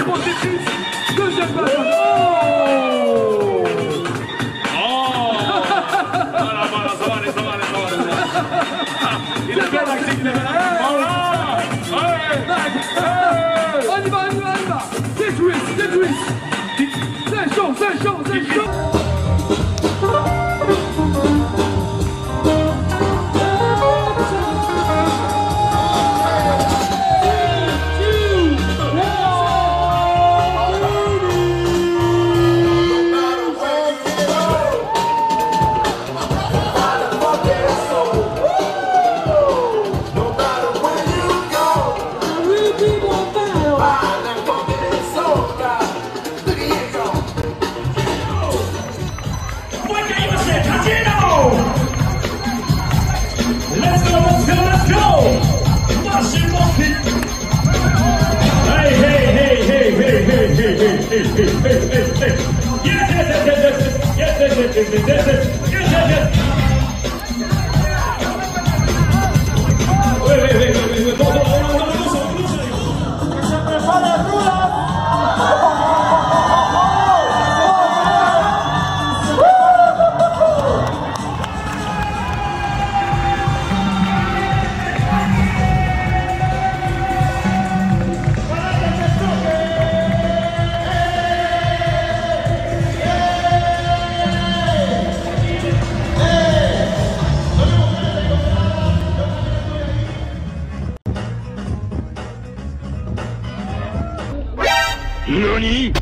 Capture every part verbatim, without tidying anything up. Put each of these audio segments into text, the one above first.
Bon, c'est triste. Deuxième balle. Oh Oh Voilà, voilà, ça va aller, ça va aller, ça va aller. Il a bien accepté. Voilà. On y va, on y va, on y va. C'est twist, c'est twist. C'est chaud, c'est chaud, c'est chaud. NANI?!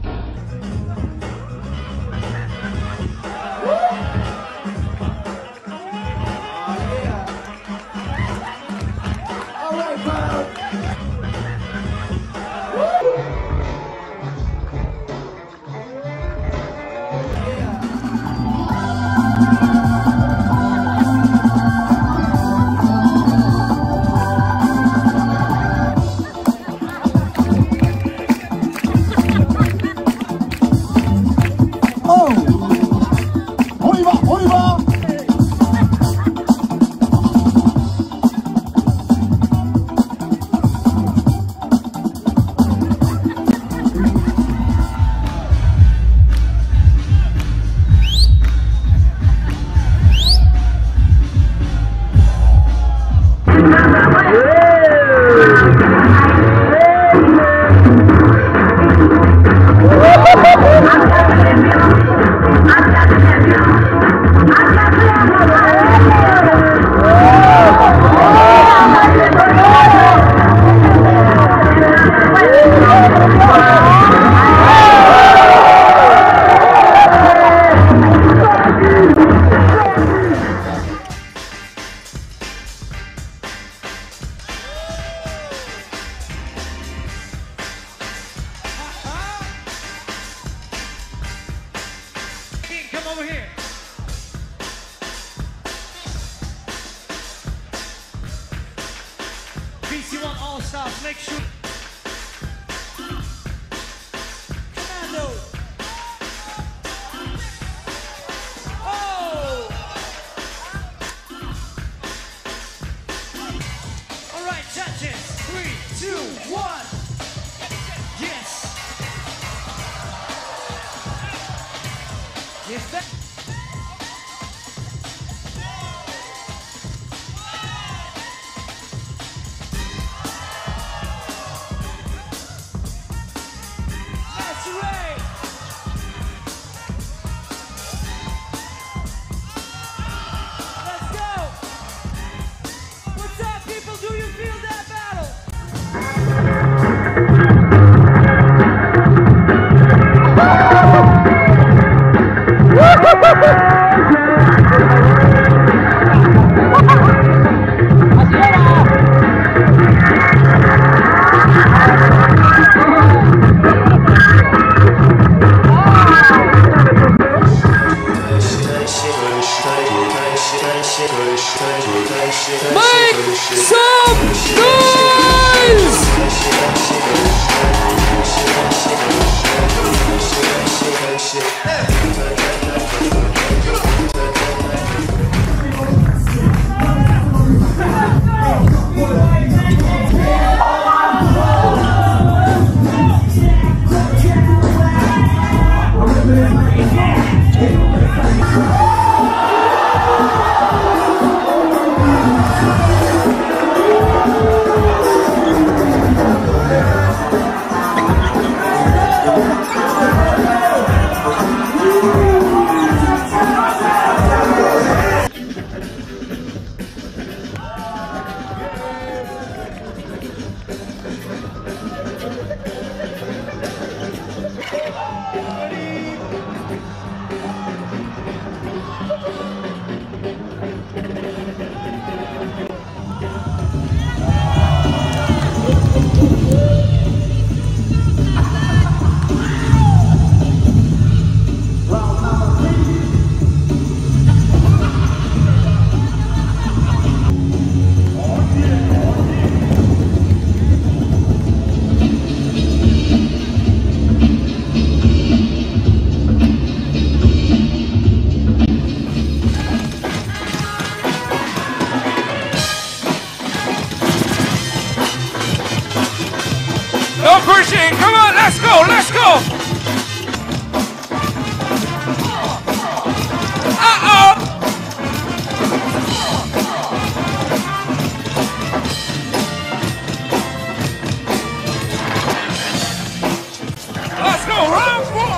No pushing. Come on, let's go, let's go. Uh-oh. Let's go, round four.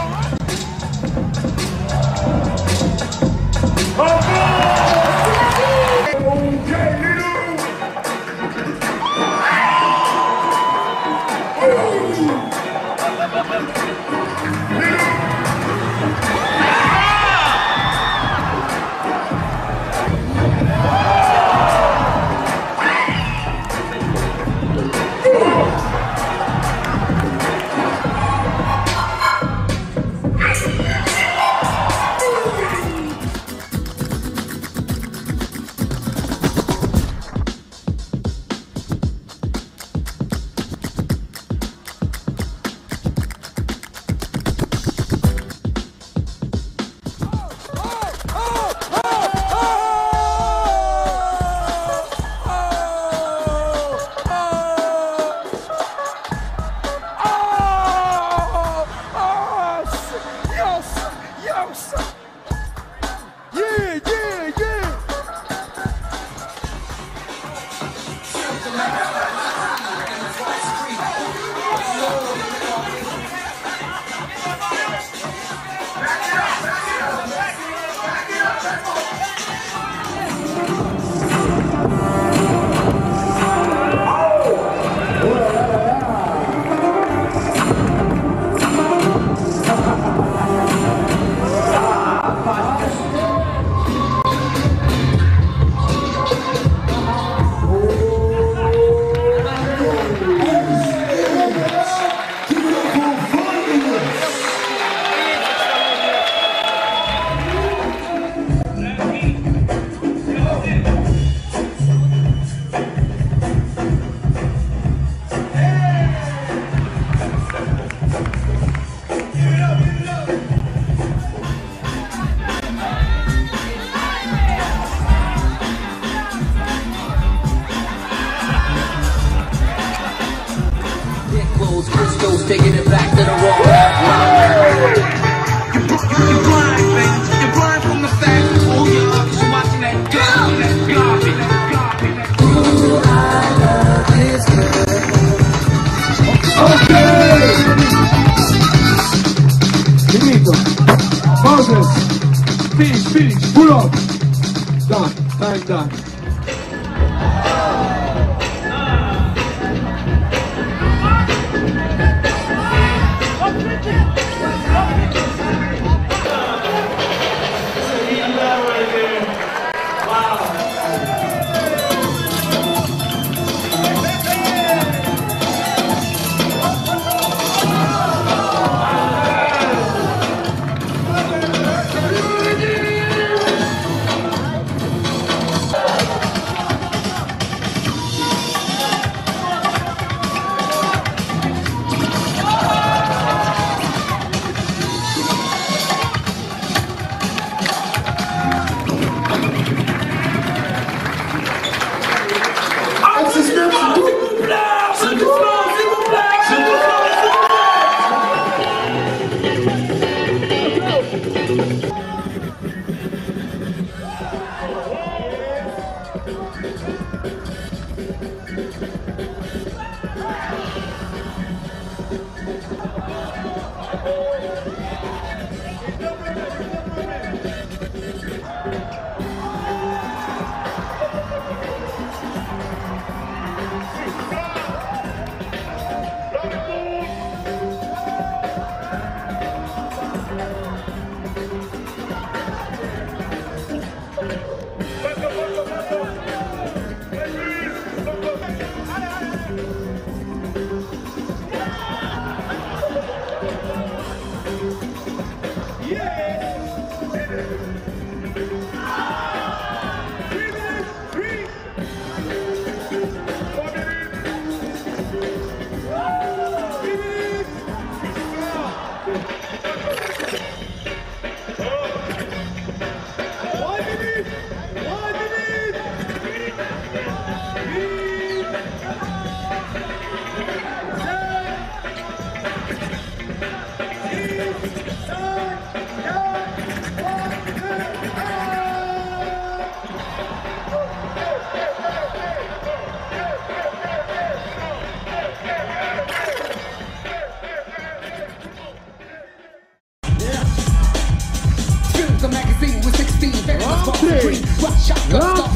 Taking it back to the wall. You're blind, baby. You're blind from the fact. Oh, you're you're watching that garbage, garbage, garbage. Ooh, I love this girl. Okay. Finito. Moses. Finish, finish. Pull up. Done. Time done.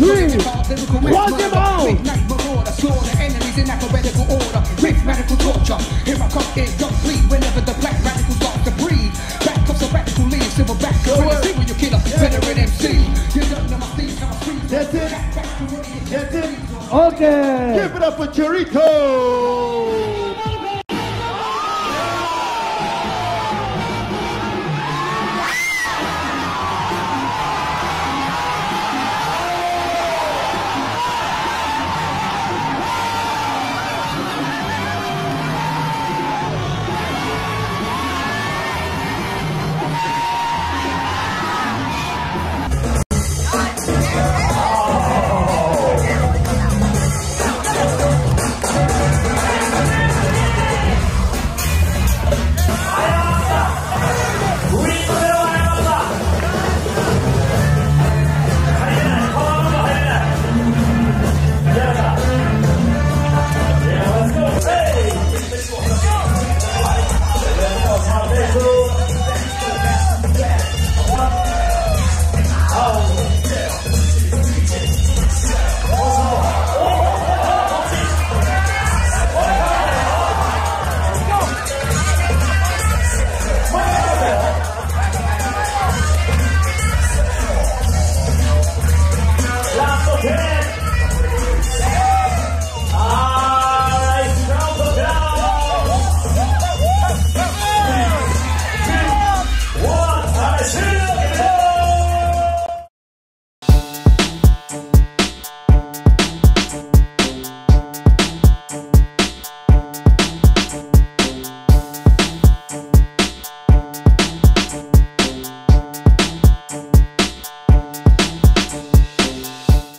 three, one, them out. Midnight marauder, slaughter enemies in alphabetical order. With radical torture, here I come incomplete. Whenever the black radicals start to breathe, back comes the radical leaves, silver back. When you see when you killer, veteran M C. You don't know my thieves, how I freeze. That's it. That's it. Okay. Give it up for Chirito. One, I see